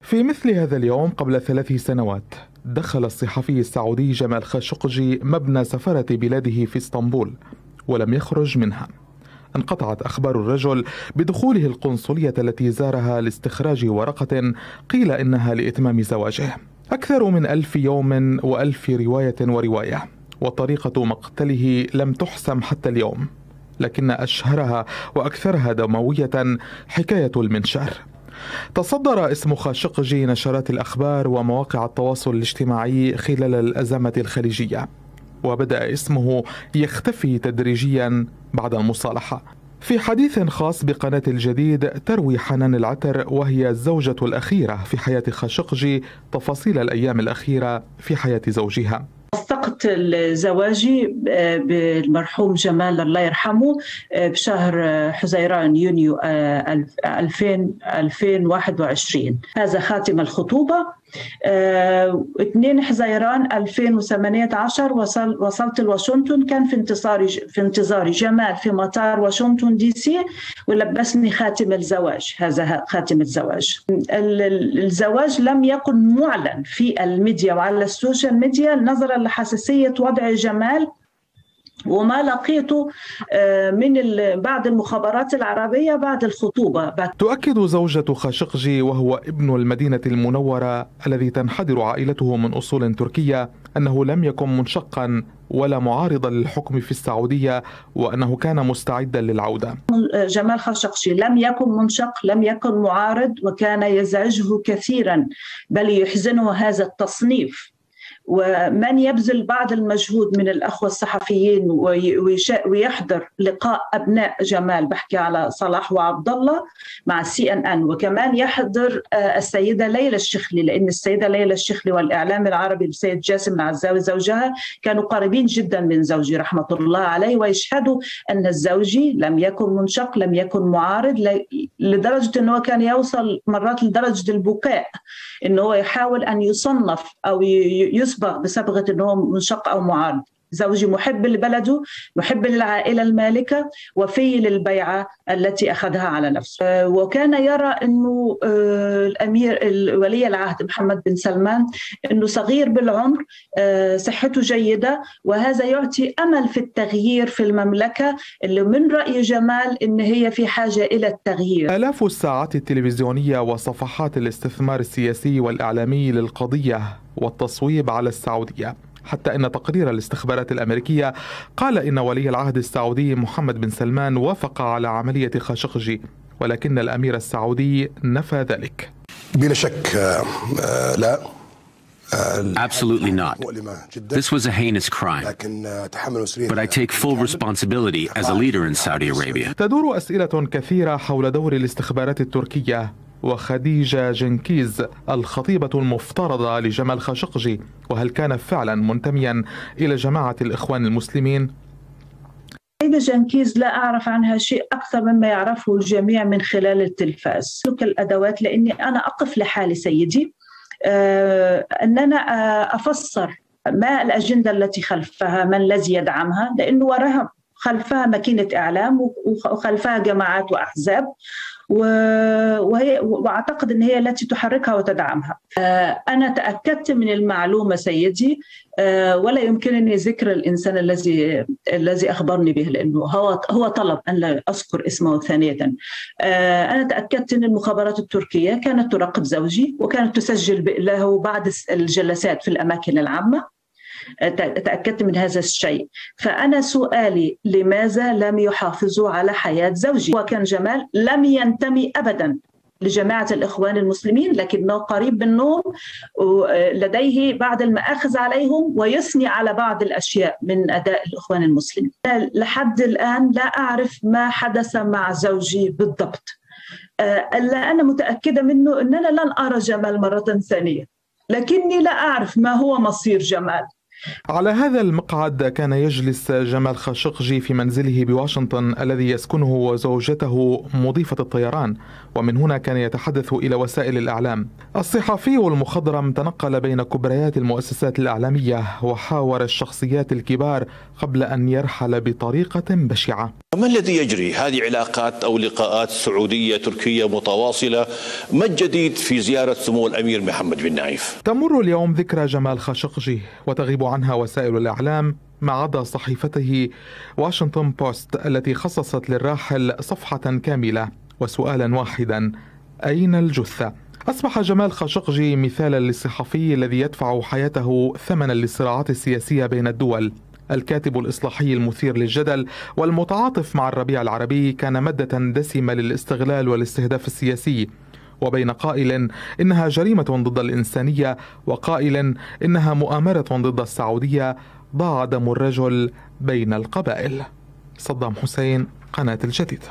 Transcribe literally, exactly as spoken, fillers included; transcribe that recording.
في مثل هذا اليوم قبل ثلاث سنوات دخل الصحفي السعودي جمال خاشقجي مبنى سفارة بلاده في اسطنبول ولم يخرج منها. انقطعت أخبار الرجل بدخوله القنصلية التي زارها لاستخراج ورقة قيل إنها لإتمام زواجه. أكثر من ألف يوم وألف رواية ورواية، وطريقة مقتله لم تحسم حتى اليوم، لكن أشهرها وأكثرها دموية حكاية المنشار. تصدر اسم خاشقجي نشرات الأخبار ومواقع التواصل الاجتماعي خلال الأزمة الخليجية، وبدأ اسمه يختفي تدريجيا بعد المصالحة. في حديث خاص بقناة الجديد تروي حنان العتر وهي الزوجة الأخيرة في حياة خاشقجي تفاصيل الأيام الأخيرة في حياة زوجها. وثقت زواجي بالمرحوم جمال الله يرحمه بشهر حزيران يونيو ألفين وواحد وعشرين. هذا خاتم الخطوبة. اثنين حزيران ألفين وثمانية عشر وصل وصلت لواشنطن. كان في انتظاري في انتظاري جمال في مطار واشنطن دي سي ولبسني خاتم الزواج. هذا خاتم الزواج. الزواج لم يكن معلن في الميديا وعلى السوشيال ميديا نظرا لحساسية وضع جمال وما لقيته من بعض المخابرات العربية بعد الخطوبة. تؤكد زوجة خاشقجي وهو ابن المدينة المنورة الذي تنحدر عائلته من أصول تركية أنه لم يكن منشقا ولا معارضا للحكم في السعودية، وأنه كان مستعدا للعودة. جمال خاشقجي لم يكن منشق، لم يكن معارض، وكان يزعجه كثيرا بل يحزنه هذا التصنيف. ومن يبذل بعض المجهود من الأخوة الصحفيين ويحضر لقاء أبناء جمال، بحكي على صلاح وعبد الله مع سي ان ان، وكمان يحضر السيدة ليلى الشيخلي، لأن السيدة ليلى الشيخلي والإعلام العربي السيد جاسم العزاوي زوجها كانوا قريبين جدا من زوجي رحمة الله عليه، ويشهدوا أن الزوجي لم يكن منشق، لم يكن معارض، لدرجة أنه كان يوصل مرات لدرجة البكاء أنه يحاول أن يصنف أو يصبغ بصبغة أنه منشق أو معارض. زوجي محب لبلده، محب للعائلة المالكة، وفي للبيعة التي أخذها على نفسه. وكان يرى أنه الأمير ولي العهد محمد بن سلمان أنه صغير بالعمر، صحته جيدة، وهذا يعطي أمل في التغيير في المملكة اللي من رأي جمال أن هي في حاجة إلى التغيير. آلاف الساعات التلفزيونية وصفحات الاستثمار السياسي والإعلامي للقضية والتصويب على السعودية، حتى إن تقرير الاستخبارات الأمريكية قال إن ولي العهد السعودي محمد بن سلمان وافق على عملية خاشقجي، ولكن الأمير السعودي نفى ذلك. بلا شك لا. Absolutely not. This was a heinous crime. But I take full responsibility as a leader in Saudi Arabia. تدور أسئلة كثيرة حول دور الاستخبارات التركية وخديجة جنكيز الخطيبة المفترضة لجمال خاشقجي، وهل كان فعلا منتميا إلى جماعة الإخوان المسلمين؟ خديجة جنكيز لا أعرف عنها شيء أكثر مما يعرفه الجميع من خلال التلفاز. تلك الأدوات لأني أنا أقف لحالي سيدي، أه أننا أفسر ما الأجندة التي خلفها، من الذي يدعمها، لأنه وراها خلفها ماكينة إعلام وخلفها جماعات وأحزاب، وهي واعتقد ان هي التي تحركها وتدعمها. انا تاكدت من المعلومه سيدي، ولا يمكنني ذكر الانسان الذي الذي اخبرني به، لانه هو هو طلب ان لا اذكر اسمه ثانيه. انا تاكدت ان المخابرات التركيه كانت تراقب زوجي، وكانت تسجل له بعض الجلسات في الاماكن العامه. تأكدت من هذا الشيء. فأنا سؤالي لماذا لم يحافظوا على حياة زوجي؟ وكان جمال لم ينتمي أبدا لجماعة الإخوان المسلمين، لكنه قريب منهم ولديه بعض المآخذ عليهم، ويثني على بعض الأشياء من أداء الإخوان المسلمين. لحد الآن لا أعرف ما حدث مع زوجي بالضبط. ألا أنا متأكدة منه أننا لن أرى جمال مرة ثانية، لكني لا أعرف ما هو مصير جمال. على هذا المقعد كان يجلس جمال خاشقجي في منزله بواشنطن الذي يسكنه وزوجته مضيفة الطيران، ومن هنا كان يتحدث إلى وسائل الإعلام. الصحفي المخضرم تنقل بين كبريات المؤسسات الإعلامية وحاور الشخصيات الكبار قبل أن يرحل بطريقة بشعة. ما الذي يجري؟ هذه علاقات أو لقاءات سعودية تركية متواصلة. ما الجديد في زيارة سمو الأمير محمد بن نايف؟ تمر اليوم ذكرى جمال خاشقجي وتغيب عنها وسائل الإعلام ما عدا صحيفته واشنطن بوست التي خصصت للراحل صفحة كاملة وسؤالا واحدا: أين الجثة؟ أصبح جمال خاشقجي مثالا للصحفي الذي يدفع حياته ثمنا للصراعات السياسية بين الدول. الكاتب الإصلاحي المثير للجدل والمتعاطف مع الربيع العربي كان مادة دسمة للاستغلال والاستهداف السياسي، وبين قائل إنها جريمة ضد الإنسانية وقائل إنها مؤامرة ضد السعودية ضاع دم الرجل بين القبائل. صدام حسين، قناة الجديد.